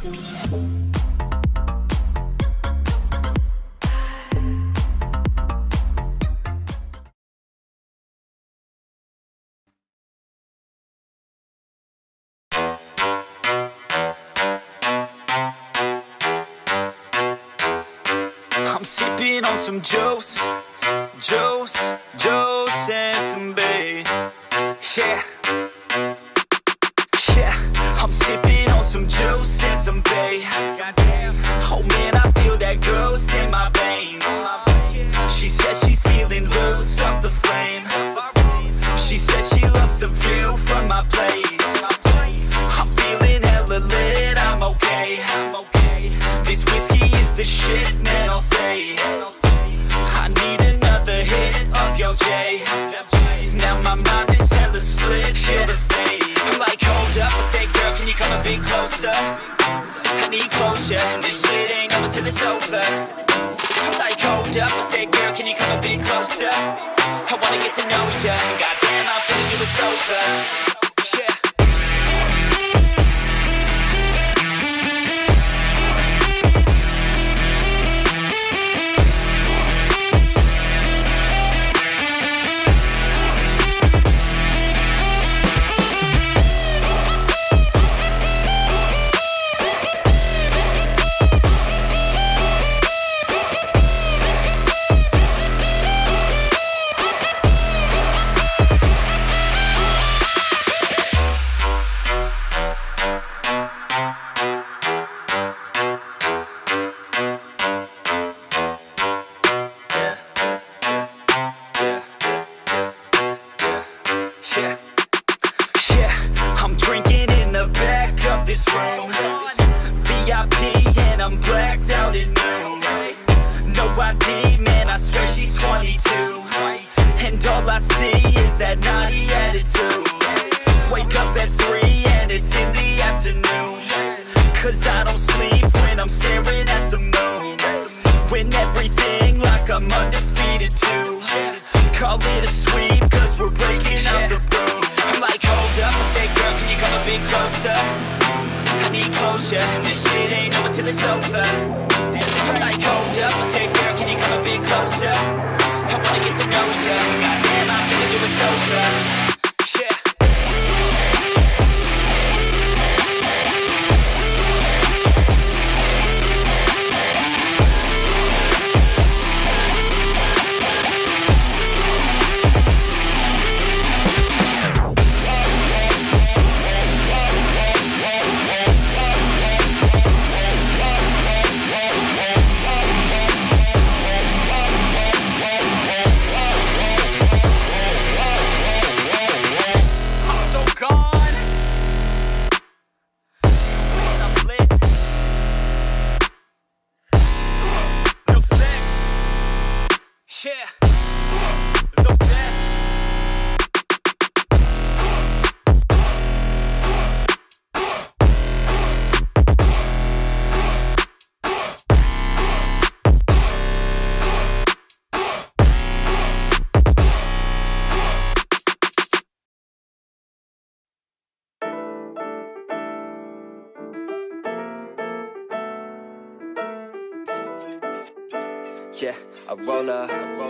I'm sipping on some juice and some bae. Yeah, I'm sipping on some juice and some bae. Oh man, I feel that ghost in my veins. She said she's feeling loose off the flame. She said she loves the view from my place. I'm feeling hella lit, I'm okay. This whiskey is the shit, man, I'll say. I need another hit of your J. Now my mind is hella split, feel the fade. I'm like, hold up, I say, girl, can you come a bit closer? I need closure, and this shit ain't over till it's over. I'm like, hold up, I say, girl, can you come a bit closer? I wanna get to know ya, and goddamn, I'm feeling you it's over. Yeah. I'm drinking in the back of this room, VIP, and I'm blacked out at noon. No ID, man, I swear she's 22, and all I see is that naughty attitude. Wake up at 3 and it's in the afternoon, cause I don't sleep when I'm staring at the moon. When everything like I'm undefeated too. Call it a sweep, cause we're breaking out the room. I'm like, hold up, I say, girl, can you come a bit closer? I need closure, and this shit ain't over till it's over. I'm like, hold up, I say, girl, can you come a bit closer? I wanna get to know ya, goddamn, I'm feeling you it's over. Yeah. Yeah, the best. Yeah, I roll up.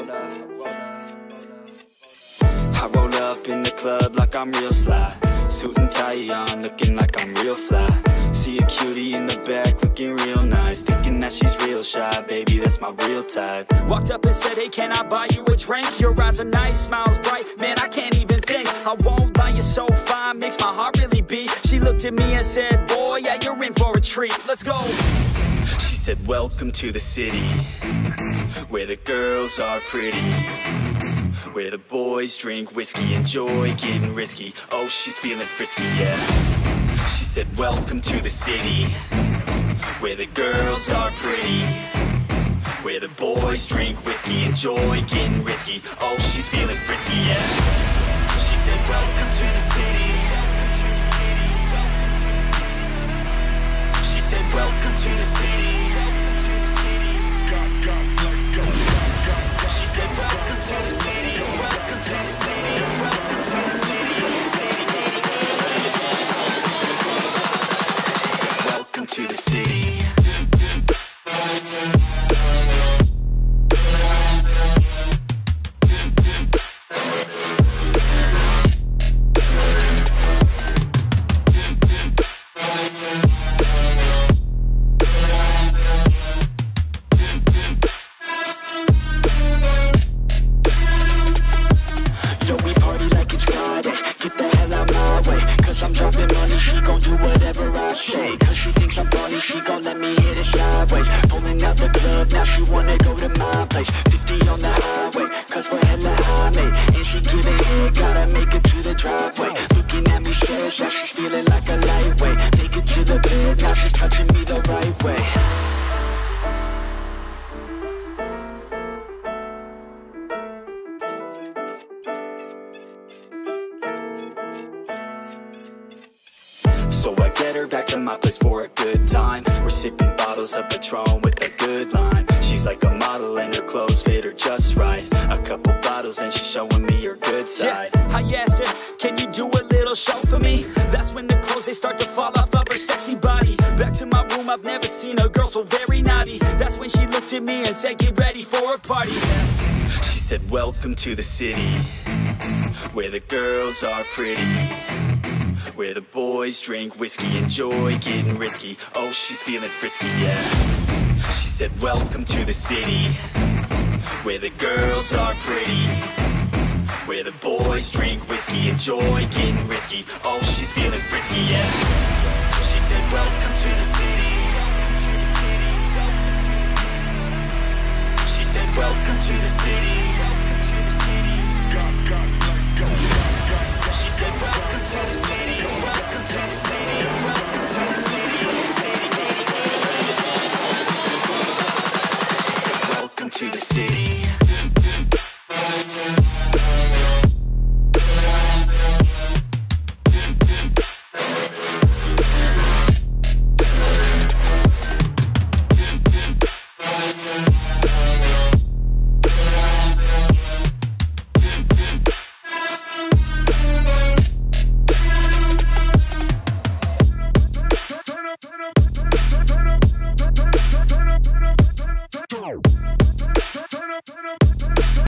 I roll up in the club like I'm real sly. Suit and tie on, looking like I'm real fly. See a cutie in the back, looking real nice. Thinking that she's real shy, baby, that's my real type. Walked up and said, hey, can I buy you a drink? Your eyes are nice, smiles bright, man, I can't even think. I won't lie, you're so fine, makes my heart really beat. She looked at me and said, boy, yeah, you're in for a treat, let's go. She said, welcome to the city, where the girls are pretty, where the boys drink whiskey, enjoy getting risky. Oh, she's feeling frisky, yeah. She said, welcome to the city, where the girls are pretty, where the boys drink whiskey, enjoy getting risky. Oh, she's feeling frisky, yeah. She said, welcome to the city. She said, welcome to the city. She said, welcome to the city. Welcome to the city. Welcome to the city. Welcome to the city. Yo, we party like it's Friday. Get the hell out my way, cause I'm dropping money. She gon' do whatever I say, cause she thinks I'm funny. She gon' let me hit it sideways. Pulling out the club, now she wanna go to my place. 50 on the highway, cause we're hella high, mate. And she giving head, gotta make it to the driveway. Looking at me stressed, now she's feeling like a lightweight. Make it to the bed, now she's touching me the right way. So I get her back to my place for a good time. We're sipping bottles of Patron with a good line. She's like a model and her clothes fit her just right. A couple bottles and she's showing me her good side. Yeah, I asked her, can you do a little show for me? That's when the clothes, they start to fall off of her sexy body. Back to my room, I've never seen a girl so very naughty. That's when she looked at me and said, get ready for a party. She said, welcome to the city, where the girls are pretty, where the boys drink whiskey, enjoy getting risky. Oh, she's feeling frisky, yeah. She said, welcome to the city, where the girls are pretty, where the boys drink whiskey, enjoy getting risky. Oh, she's feeling frisky, yeah.